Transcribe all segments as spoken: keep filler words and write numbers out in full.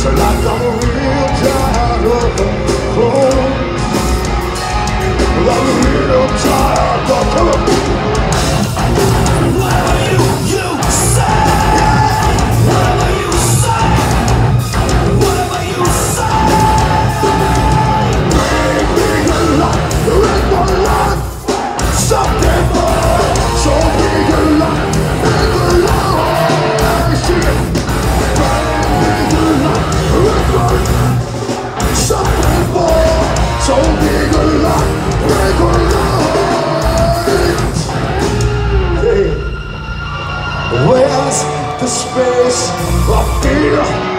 like I'm real tired of the clone. I'm real tired of the whatever you, you say. Whatever you say. Whatever you say. Bring me a lot, bring my life. Something more. Show me a lot, bring a lot. Bring me a lot, bring my life. Something more. Show me a lot, bring a lot. Hey. Where's the space of fear?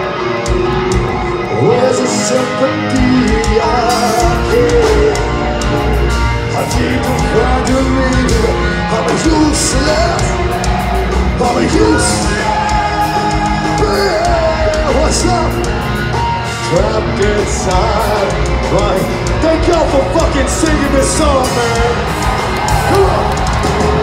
Where's the sympathy I care? I need to find you leader. I'm a useless. I'm a useless. Yeah, what's up? Trapped inside. Right. Thank y'all for fucking singing this song, man. Come on.